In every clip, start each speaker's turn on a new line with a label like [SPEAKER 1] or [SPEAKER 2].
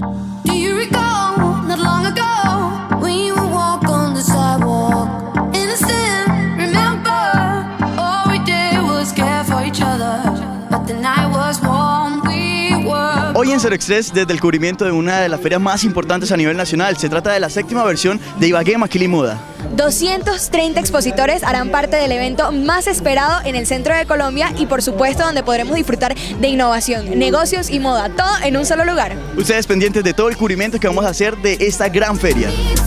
[SPEAKER 1] Do you recall not long ago when you would walk on the sidewalk? Innocent, remember, all we did was care for each other, but the night was warm, we were.
[SPEAKER 2] Hoy en Zero Express, desde el cubrimiento de una de las ferias más importantes a nivel nacional, se trata de la 7ª versión de Ibagué Maquila y Moda.
[SPEAKER 3] 230 expositores harán parte del evento más esperado en el centro de Colombia y por supuesto donde podremos disfrutar de innovación, negocios y moda, todo en un solo lugar.
[SPEAKER 2] Ustedes pendientes de todo el cubrimiento que vamos a hacer de esta gran feria.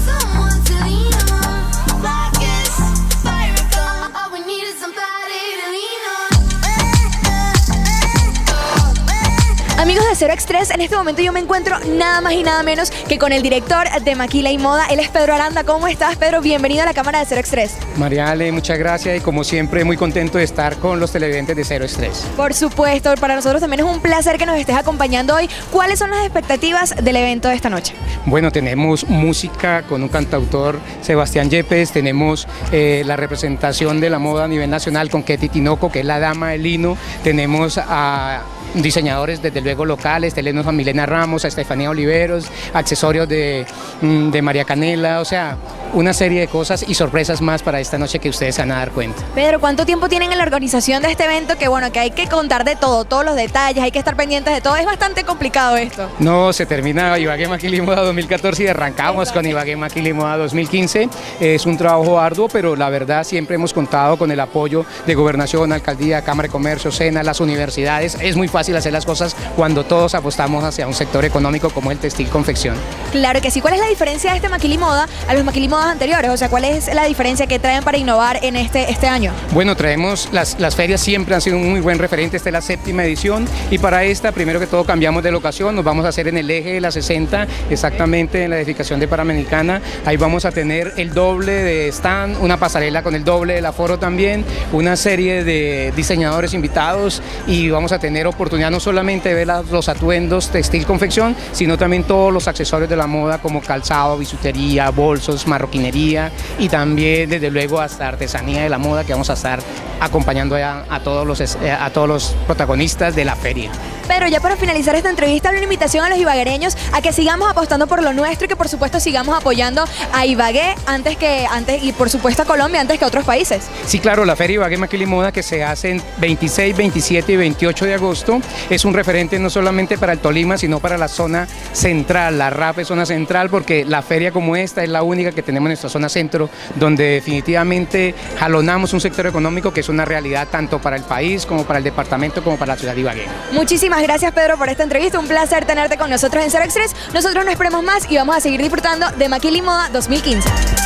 [SPEAKER 3] Amigos de Zero Express, en este momento yo me encuentro nada más y nada menos que con el director de Maquila y Moda. Él es Pedro Aranda. ¿Cómo estás, Pedro? Bienvenido a la cámara de Zero Express.
[SPEAKER 4] María Ale, muchas gracias y como siempre muy contento de estar con los televidentes de Zero Express.
[SPEAKER 3] Por supuesto, para nosotros también es un placer que nos estés acompañando hoy. ¿Cuáles son las expectativas del evento de esta noche?
[SPEAKER 4] Bueno, tenemos música con un cantautor, Sebastián Yepes, tenemos la representación de la moda a nivel nacional con Ketty Tinoco, que es la dama del lino, tenemos a diseñadores desde luego locales, tenemos a Milena Ramos, a Estefanía Oliveros, accesorios de María Canela, o sea, una serie de cosas y sorpresas más para esta noche que ustedes se van a dar cuenta.
[SPEAKER 3] Pedro, ¿cuánto tiempo tienen en la organización de este evento? Que bueno, que hay que contar de todo, todos los detalles, hay que estar pendientes de todo, es bastante complicado esto.
[SPEAKER 4] No, se termina Ibagué Maquila y Moda 2014 y arrancamos con Ibagué Maquila y Moda 2015, es un trabajo arduo, pero la verdad siempre hemos contado con el apoyo de Gobernación, Alcaldía, Cámara de Comercio, SENA, las universidades, es muy fácil hacer las cosas cuando todos apostamos hacia un sector económico como el textil confección.
[SPEAKER 3] Claro que sí. ¿Cuál es la diferencia de este Maquila y Moda a los Maquila y Modas anteriores? O sea, ¿cuál es la diferencia que traen para innovar en este año?
[SPEAKER 4] Bueno, traemos, las ferias siempre han sido un muy buen referente, esta es la 7ª edición y para esta, primero que todo cambiamos de locación, nos vamos a hacer en el eje de la 60, exactamente en la edificación de Panamericana, ahí vamos a tener el doble de stand, una pasarela con el doble del aforo también, una serie de diseñadores invitados y vamos a tener oportunidad no solamente de ver los atuendos textil confección, sino también todos los accesorios de la moda como calzado, bisutería, bolsos, marroquinería y también desde luego hasta artesanía de la moda que vamos a estar acompañando a todos los protagonistas de la feria.
[SPEAKER 3] Pero ya para finalizar esta entrevista, una invitación a los ibaguereños a que sigamos apostando por lo nuestro y que por supuesto sigamos apoyando a Ibagué antes y por supuesto a Colombia antes que a otros países.
[SPEAKER 4] Sí, claro, la Feria Ibagué Maquila y Moda que se hace en 26, 27 y 28 de agosto es un referente no solamente para el Tolima, sino para la zona central, la RAP es zona central porque la feria como esta es la única que tenemos en nuestra zona centro, donde definitivamente jalonamos un sector económico que es una realidad tanto para el país como para el departamento como para la ciudad de Ibagué.
[SPEAKER 3] Muchísimas gracias, Pedro, por esta entrevista, un placer tenerte con nosotros en Zero Express. Nosotros no esperemos más y vamos a seguir disfrutando de Maquila y Moda 2015.